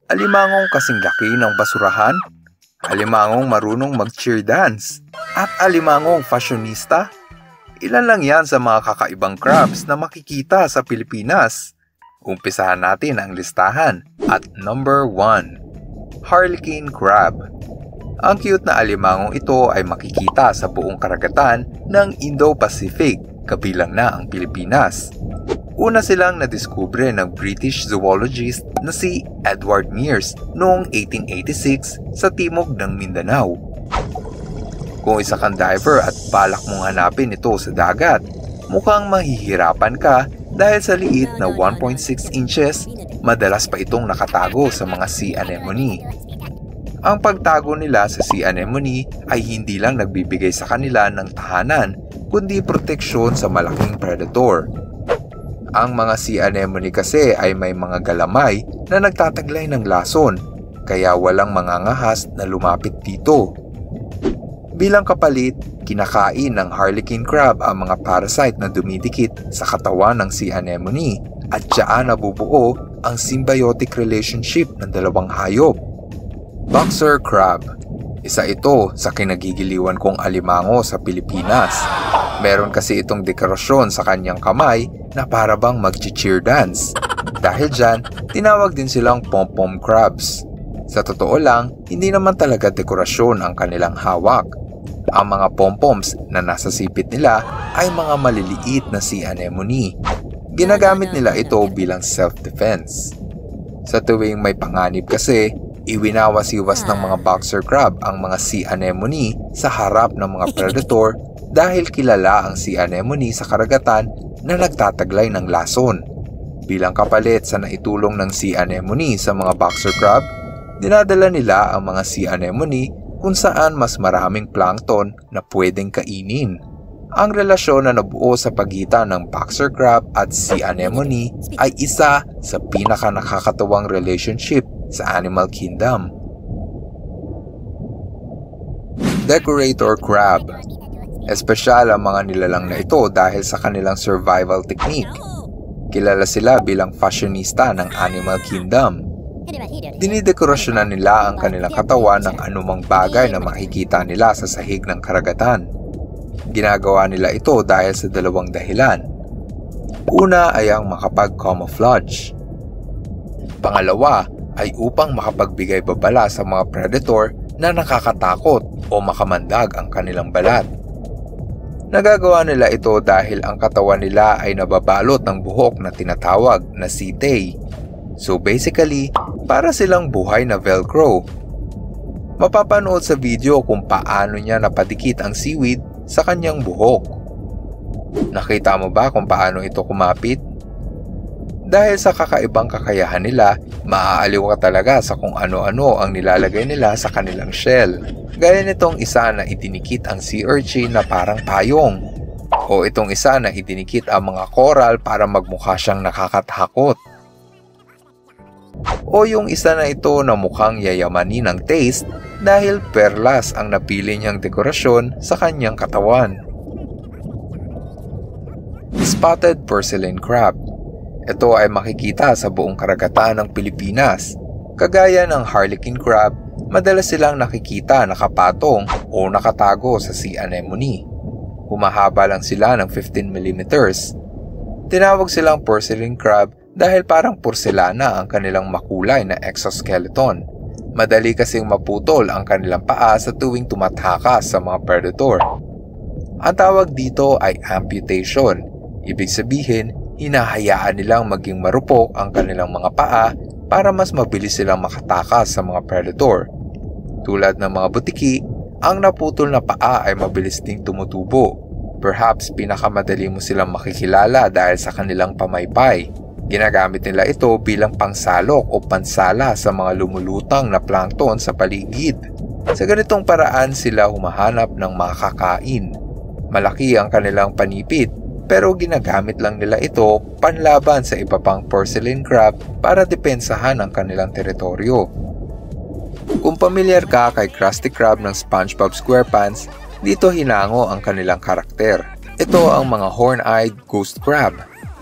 alimangong kasing laki ng basurahan, alimangong marunong mag-cheer dance, at alimangong fashionista. Ilan lang yan sa mga kakaibang crabs na makikita sa Pilipinas. Umpisahan natin ang listahan. At number 1, Harlequin Crab. Ang cute na alimangong ito ay makikita sa buong karagatan ng Indo-Pacific, kabilang na ang Pilipinas. Una silang nadiskubre ng British zoologist na si Edward Mears noong 1886 sa timog ng Mindanao. Kung isa kang diver at balak mong hanapin ito sa dagat, mukhang mahihirapan ka dahil sa liit na 1.6 inches, madalas pa itong nakatago sa mga sea anemone. Ang pagtago nila sa sea anemone ay hindi lang nagbibigay sa kanila ng tahanan, kundi proteksyon sa malaking predator. Ang mga sea anemone kasi ay may mga galamay na nagtataglay ng lason, kaya walang mangangahas na lumapit dito. Bilang kapalit, kinakain ng Harlequin crab ang mga parasite na dumidikit sa katawan ng sea anemone at diyan nabubuo ang symbiotic relationship ng dalawang hayop. Boxer crab. Isa ito sa kinagigiliwan kong alimango sa Pilipinas. Meron kasi itong dekorasyon sa kanyang kamay na para bang mag-cheer dance. Dahil dyan, tinawag din silang pom-pom crabs. Sa totoo lang, hindi naman talaga dekorasyon ang kanilang hawak. Ang mga pom-poms na nasa sipit nila ay mga maliliit na sea anemone. Ginagamit nila ito bilang self-defense. Sa tuwing may panganib kasi, iwinawas-iwas ng mga boxer crab ang mga sea anemone sa harap ng mga predator dahil kilala ang sea anemone sa karagatan na nagtataglay ng lason. Bilang kapalit sa naitulong ng sea anemone sa mga boxer crab, dinadala nila ang mga sea anemone kung saan mas maraming plankton na pwedeng kainin. Ang relasyon na nabuo sa pagitan ng boxer crab at sea anemone ay isa sa pinaka-nakakatuwang relationship sa animal kingdom. Decorator crab. Espesyal ang mga nilalang na ito dahil sa kanilang survival technique. Kilala sila bilang fashionista ng animal kingdom. Dinidekorasyonan nila ang kanilang katawan ng anumang bagay na makikita nila sa sahig ng karagatan. Ginagawa nila ito dahil sa dalawang dahilan. Una ay ang makapag-camouflage. Pangalawa ay upang makapagbigay babala sa mga predator na nakakatakot o makamandag ang kanilang balat. Nagagawa nila ito dahil ang katawan nila ay nababalot ng buhok na tinatawag na setae. So basically, para silang buhay na velcro. Mapapanood sa video kung paano niya napadikit ang seaweed sa kanyang buhok. Nakita mo ba kung paano ito kumapit? Dahil sa kakaibang kakayahan nila, maaaliw ka talaga sa kung ano-ano ang nilalagay nila sa kanilang shell. Gaya nitong isa na idinikit ang sea urchin na parang payong. O itong isa na idinikit ang mga coral para magmukha siyang nakakatakot. O yung isa na ito na mukhang yayamanin ng taste dahil perlas ang napili niyang dekorasyon sa kanyang katawan. Spotted porcelain crab. Ito ay makikita sa buong karagatan ng Pilipinas. Kagaya ng Harlequin crab, madalas silang nakikita nakapatong o nakatago sa sea anemone. Humahaba lang sila ng 15mm. Tinawag silang porcelain crab dahil parang porselana ang kanilang makulay na exoskeleton. Madali kasing maputol ang kanilang paa sa tuwing tumatakas sa mga predator. Ang tawag dito ay amputation. Ibig sabihin, hinahayaan nilang maging marupok ang kanilang mga paa para mas mabilis silang makatakas sa mga predator. Tulad ng mga butiki, ang naputol na paa ay mabilis ding tumutubo. Perhaps pinakamadali mo silang makikilala dahil sa kanilang pamaypay. Ginagamit nila ito bilang pangsalok o pansala sa mga lumulutang na plankton sa paligid. Sa ganitong paraan sila humahanap ng makakain. Malaki ang kanilang panipit pero ginagamit lang nila ito panlaban sa iba pang porcelain crab para depensahan ang kanilang teritoryo. Kung pamilyar ka kay Krusty Krab ng SpongeBob SquarePants, dito hinango ang kanilang karakter. Ito ang mga horn-eyed ghost crab.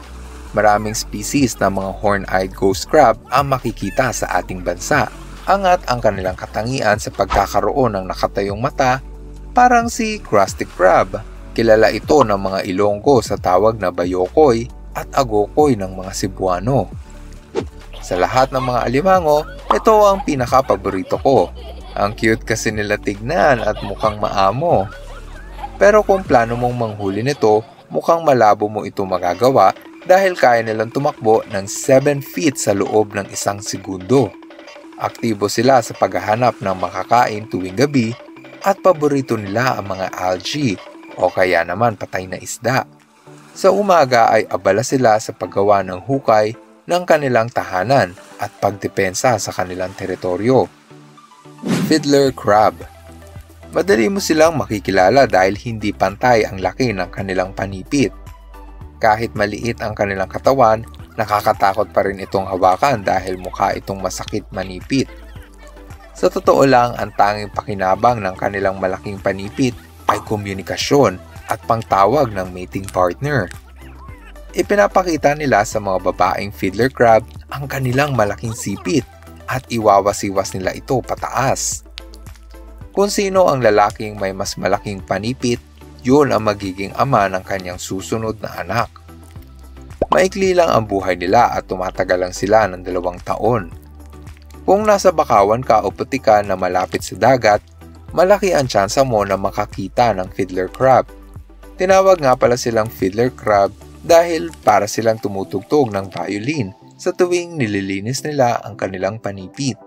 Maraming species ng mga horn-eyed ghost crab ang makikita sa ating bansa. Angat ang kanilang katangian sa pagkakaroon ng nakatayong mata, parang si crusty crab. Kilala ito ng mga Ilonggo sa tawag na bayokoy at agokoy ng mga Cebuano. Sa lahat ng mga alimango, ito ang pinaka-paborito ko. Ang cute kasi nila tignan at mukhang maamo. Pero kung plano mong manghuli nito, mukhang malabo mo ito magagawa dahil kaya nilang tumakbo ng 7 feet sa loob ng 1 segundo. Aktibo sila sa paghahanap ng makakain tuwing gabi at paborito nila ang mga algae o kaya naman patay na isda. Sa umaga ay abala sila sa paggawa ng hukay ng kanilang tahanan at pagdepensa sa kanilang teritoryo. Fiddler crab. Madali mo silang makikilala dahil hindi pantay ang laki ng kanilang panipit. Kahit maliit ang kanilang katawan, nakakatakot pa rin itong hawakan dahil mukha itong masakit manipit. Sa totoo lang, ang tanging pakinabang ng kanilang malaking panipit ay komunikasyon at pangtawag ng mating partner. Ipinapakita nila sa mga babaeng fiddler crab ang kanilang malaking sipit at iwawasiwas nila ito pataas. Kung sino ang lalaking may mas malaking panipit, yun ang magiging ama ng kanyang susunod na anak. Maikli lang ang buhay nila at tumatagal lang sila ng 2 taon. Kung nasa bakawan ka o putikan na malapit sa dagat, malaki ang tsansa mo na makakita ng fiddler crab. Tinawag nga pala silang fiddler crab dahil para silang tumutugtog ng violin sa tuwing nililinis nila ang kanilang panipit.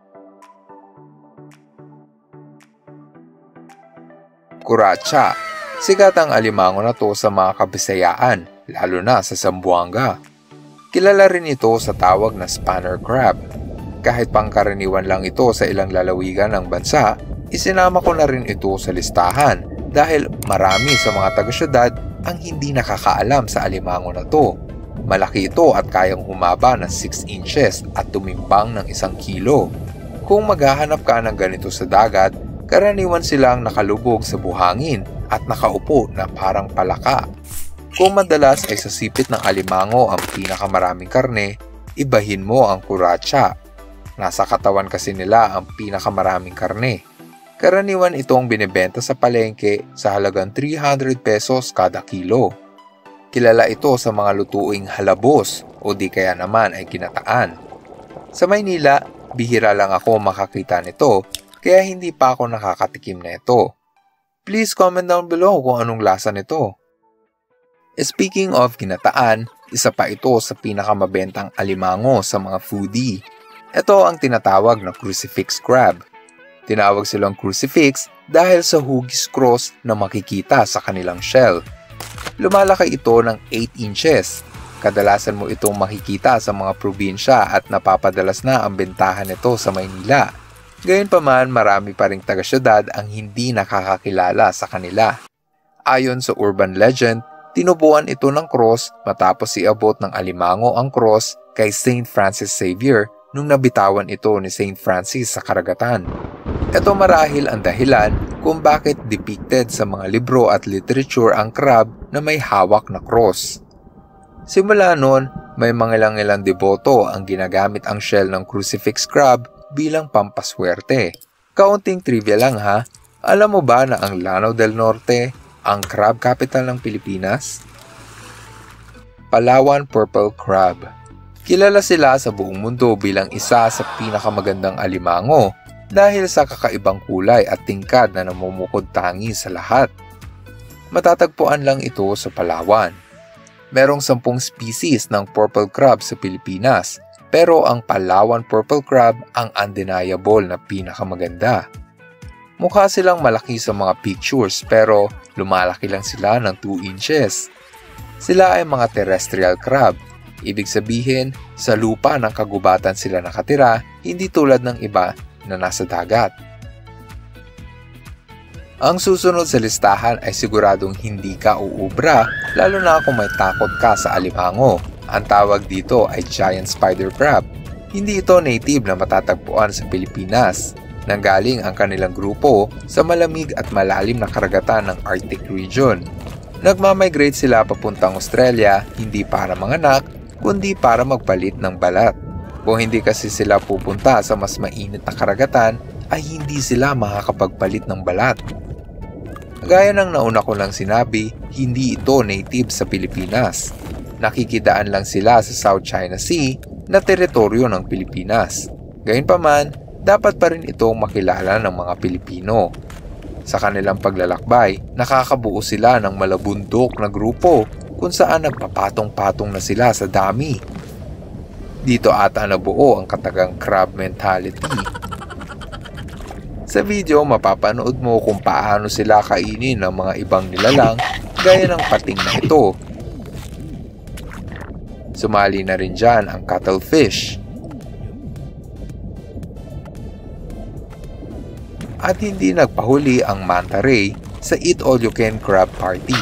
Kuratsa. Sikat ang alimango na to sa mga Kabisayaan, lalo na sa Zamboanga. Kilala rin ito sa tawag na spanner crab. Kahit pangkaraniwan lang ito sa ilang lalawigan ng bansa, isinama ko na rin ito sa listahan dahil marami sa mga taga-syudad ang hindi nakakaalam sa alimango na to. Malaki ito at kayang humaba ng 6 inches at tumimbang ng 1 kilo. Kung maghahanap ka ng ganito sa dagat, karaniwan silang nakalubog sa buhangin at nakaupo na parang palaka. Kung madalas ay sa sipit ng alimango ang pinakamaraming karne, ibahin mo ang kuratsa. Nasa katawan kasi nila ang pinakamaraming karne. Karaniwan itong binibenta sa palengke sa halagang 300 pesos kada kilo. Kilala ito sa mga lutuing halabos o di kaya naman ay ginataan. Sa Maynila, bihira lang ako makakita nito kaya hindi pa ako nakakatikim na ito. Please comment down below kung anong lasa nito. Speaking of ginataan, isa pa ito sa pinakamabentang alimango sa mga foodie. Ito ang tinatawag na crucifix crab. Tinawag silang crucifix dahil sa hugis cross na makikita sa kanilang shell. Lumalaki ito ng 8 inches. Kadalasan mo itong makikita sa mga probinsya at napapadalas na ang bentahan nito sa Maynila. Gayunpaman, marami pa ring taga-syudad ang hindi nakakakilala sa kanila. Ayon sa urban legend, tinubuan ito ng cross matapos iabot ng alimango ang cross kay Saint Francis Xavier nung nabitawan ito ni Saint Francis sa karagatan. Ito marahil ang dahilan kung bakit depicted sa mga libro at literature ang crab na may hawak na cross. Simula noon, may mga ilang deboto ang ginagamit ang shell ng crucifix crab bilang pampaswerte. Kaunting trivia lang ha, alam mo ba na ang Lanao del Norte ang crab capital ng Pilipinas? Palawan Purple Crab. Kilala sila sa buong mundo bilang isa sa pinakamagandang alimango dahil sa kakaibang kulay at tingkad na namumukod tangi sa lahat. Matatagpuan lang ito sa Palawan. Merong 10 species ng purple crab sa Pilipinas, pero ang Palawan Purple Crab ang undeniable na pinakamaganda. Mukha silang malaki sa mga pictures pero lumalaki lang sila ng 2 inches. Sila ay mga terrestrial crab. Ibig sabihin, sa lupa ng kagubatan sila nakatira, hindi tulad ng iba na nasa dagat. Ang susunod sa listahan ay siguradong hindi ka uubra, lalo na kung may takot ka sa alimango. Ang tawag dito ay giant spider crab. Hindi ito native na matatagpuan sa Pilipinas. Nanggaling ang kanilang grupo sa malamig at malalim na karagatan ng Arctic region. Nagmamigrate sila papuntang Australia, hindi para manganak, kundi para magpalit ng balat. Kung hindi kasi sila pupunta sa mas mainit na karagatan, ay hindi sila makakapagpalit ng balat. Gaya ng nauna ko lang sinabi, hindi ito native sa Pilipinas. Nakikidaan lang sila sa South China Sea na teritoryo ng Pilipinas. Gayunpaman, dapat pa rin itong makilala ng mga Pilipino. Sa kanilang paglalakbay, nakakabuo sila ng malabundok na grupo kung saan nagpapatong-patong na sila sa dami. Dito ata nabuo ang katagang crab mentality. Sa video, mapapanood mo kung paano sila kainin ng mga ibang nilalang gaya ng pating na ito. Sumali na rin dyan ang cuttlefish. At hindi nagpahuli ang manta ray sa Eat All You Can Crab Party.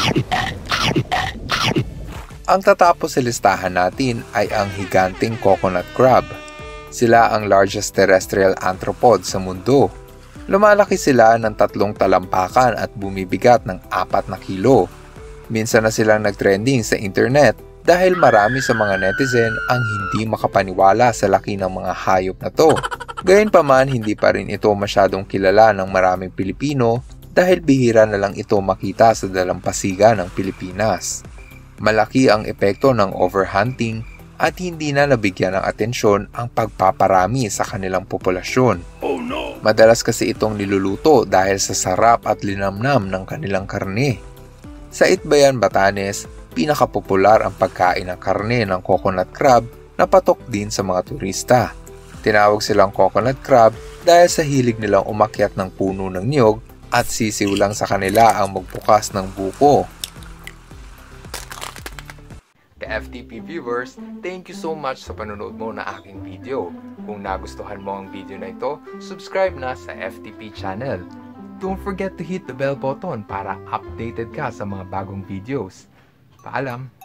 Ang tatapos sa listahan natin ay ang higanting coconut crab. Sila ang largest terrestrial arthropod sa mundo. Lumalaki sila ng 3 talampakan at bumibigat ng 4 na kilo. Minsan na silang nagtrending sa internet dahil marami sa mga netizen ang hindi makapaniwala sa laki ng mga hayop na to. Gayunpaman, hindi pa rin ito masyadong kilala ng maraming Pilipino dahil bihira na lang ito makita sa dalampasigan ng Pilipinas. Malaki ang epekto ng overhunting at hindi na nabigyan ng atensyon ang pagpaparami sa kanilang populasyon. Oh no! Madalas kasi itong niluluto dahil sa sarap at linamnam ng kanilang karne. Sa Itbayan, Batanes, pinakapopular ang pagkain ng karne ng coconut crab na patok din sa mga turista. Tinawag silang coconut crab dahil sa hilig nilang umakyat ng puno ng niyog at sisiw lang sa kanila ang magbukas ng buko. FTP viewers, thank you so much sa panonood mo na aking video. Kung nagustuhan mo ang video na ito, subscribe na sa FTP channel. Don't forget to hit the bell button para updated ka sa mga bagong videos. Paalam!